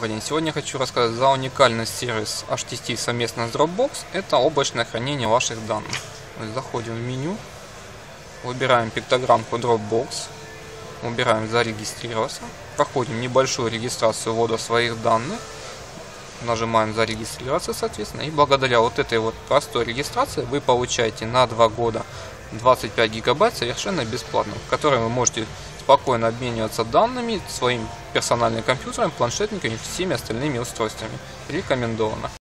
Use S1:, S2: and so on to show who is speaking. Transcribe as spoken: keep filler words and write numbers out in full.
S1: Добрый день! Сегодня я хочу рассказать за уникальный сервис эйч ти ти совместно с Dropbox. Это облачное хранение ваших данных. Заходим в меню, выбираем пиктограммку Dropbox, выбираем зарегистрироваться, проходим небольшую регистрацию ввода своих данных, нажимаем зарегистрироваться, соответственно, и благодаря вот этой вот простой регистрации вы получаете на два года двадцать пять гигабайт совершенно бесплатно, в которой вы можете спокойно обмениваться данными своим персональным компьютером, планшетниками и всеми остальными устройствами. Рекомендовано.